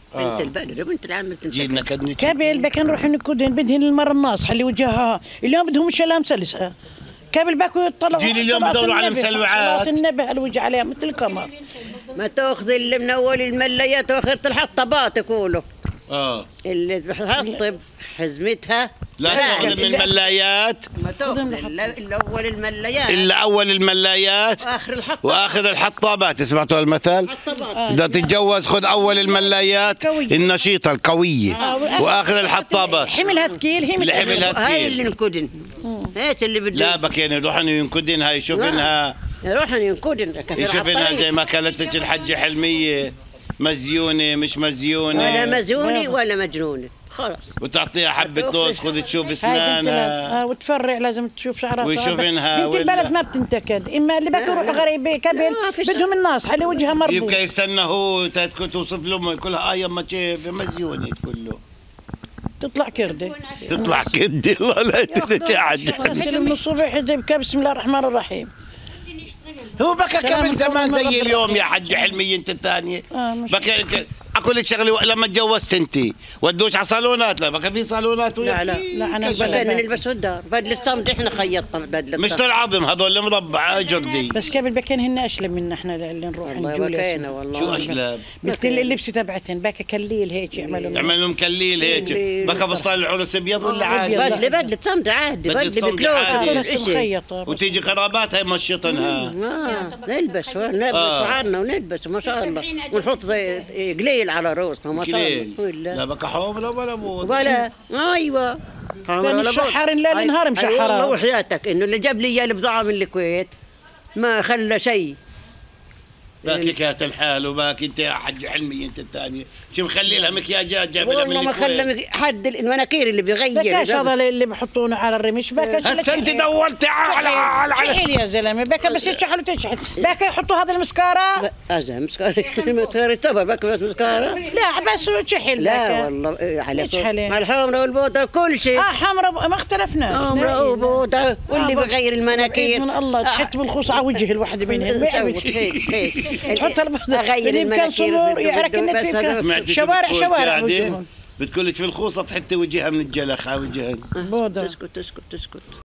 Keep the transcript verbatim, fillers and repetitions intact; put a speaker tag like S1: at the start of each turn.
S1: بنت البلد وبنت العم
S2: جيلنا كدني
S3: كابل بك نروح نكودن بدهن المره الناصحه اللي وجهها اليوم بدهم شلام سلسه كابل باكو يطلعوا
S2: جيل اليوم بدوروا على مسلوعات
S3: صلاه النبي الوجه عليها مثل القمر.
S1: ما تاخذ اللي من اول الملايات واخرة الحطبات يقولوا
S2: اه
S1: اللي بتحط بحزمتها
S2: لا تاخذ من الملايات
S1: ما تاخذ الا اول الملايات
S2: الا اول الملايات
S1: واخر الحطبات
S2: واخذ الحطابات. سمعتوا المثل؟ اذا تتجوز خذ اول الملايات النشيطه القويه واخذ الحطابات.
S3: حملها ثقيل هي
S2: اللي حملها
S1: هاي
S2: ثقيل
S1: اللي نكودن هيك اللي بده
S2: لا بك يعني يروحن ينكدنها يشوفنها
S1: يروحن ينكودن
S2: يشوفنها زي ما قالت لك الحجه حلميه مزيونه مش مزيونه
S1: ولا مزوني ولا مجنونه خلاص
S2: وتعطيها حبه توز خذ تشوف اسنانها
S3: آه وتفرع لازم تشوف شعرها
S2: ويشوفنها
S3: بنت البلد ما بتنتكد اما اللي بك يروح غريب قبل بدهم الناصحه اللي وجهها مربوط
S2: يبقى يستنى هو توصف له كلها اه يما شايف مزيونه كله
S3: تطلع كردة
S2: تطلع كردة والله لا تتعجب
S3: من الصبح يبكى بسم الله الرحمن الرحيم.
S2: هو بكى قبل زمان زي اليوم يا حج حلمية انت الثانية بكى اقول لك شغله لما تجوزت انت ودوش على صالونات لا بكى في صالونات
S1: لا لا لا انا بكى نلبسوا الدار بدل الصمد احنا خيطنا بدل
S2: مش العظم هذول مربع جردي
S3: بس قبل بكين هن اشلب منا احنا اللي نروح نجول
S1: والله
S2: شو اشلب؟
S3: قلت لي اللبسه تبعتن بكى كليل هيك يعملوا
S2: يعملوا مكليل هيك بكى بسطال العرس ابيض ولا عادي؟
S1: بدل بدل صمد عادي بدل بكلوز
S2: وتيجي قراباتها يمشطنها
S1: نلبس نلبس عنا ونلبس ما شاء الله ونحط زي قليل على روسنا ما شاء الله
S2: لا بقى حمرة ولا بود
S1: ولا ايوه
S3: كانوا شحرين ليل نهار مشحرة
S1: والله وحياتك انه اللي جاب لي البضاعه من الكويت ما خلى شيء
S2: باكي كات الحال وباكي انت يا حج حلمي انت الثانيه شو مخلي لها مكياجات جايب لها من
S1: والله ما خلى حد المناكير اللي بيغير
S3: بكاش هذا اللي بحطونه على الرمش بكاش
S2: هسه انت دورت على على
S3: شحيل يا زلمه بكا بس يشحلوا تشحل بكا يحطوا هذا المسكاره
S1: اجا مسكاره المسكاره تبع بكا بس مسكاره
S3: لا بس شحل
S1: لا والله على مع الحمراء والبوضه كل شيء
S3: اه حمراء ما اختلفناش
S1: حمراء وبوضه واللي بيغير المناكير
S3: من الله تحط بالخوص على وجه الواحد منهم
S1: هيك هيك
S3: تحط اغير المناكير يعرف ان في شوارع شوارع
S2: بتقول لك في الخوصه تحطي وجهها من الجلخ على وجهها
S1: تسكت تسكت تسكت